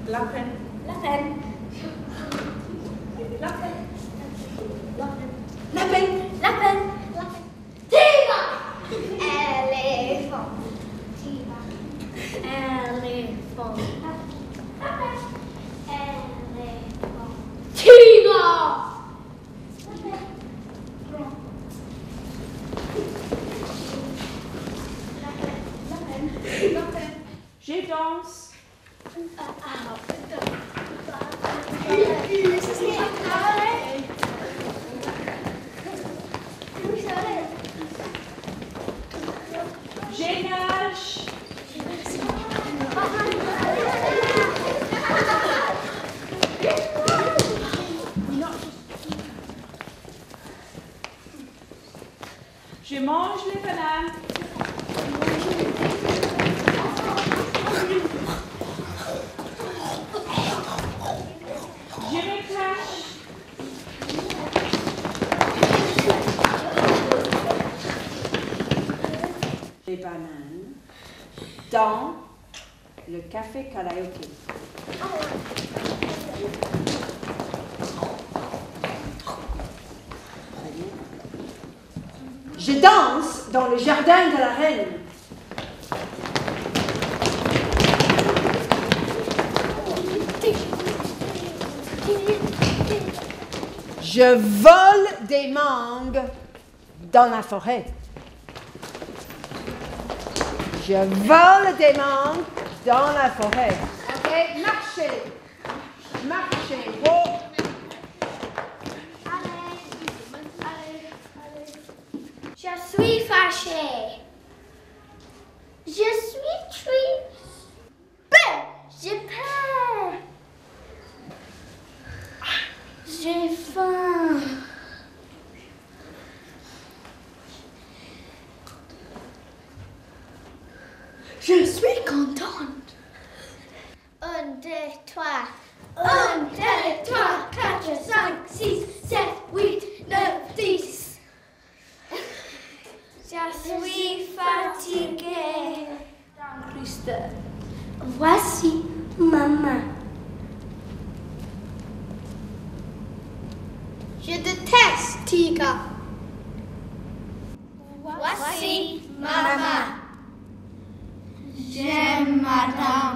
Lapin. Lapin. Lapin. Lapin. Lapin. Lapin. Tigre. Éléphant. Tigre. Éléphant. Lapin. Éléphant. Tigre. Je danse. Je nage. Je mange les bananes. Je me cache. Les bananes dans le café karaoké. Je danse dans le jardin de la reine. Je vole des mangues dans la forêt. Je vole des mangues dans la forêt. Ok, marchez. Marchez. Oh. Je suis fâchée. Je suis triste. J'ai peur. J'ai faim. Je suis contente. 1, 2, 3. 1, 2, 3, 4, 5, 6, 7, 8, 9, 10. Je suis fatiguée. Triste. Voici maman. Je déteste Tigre. Voici maman. J'aime madame.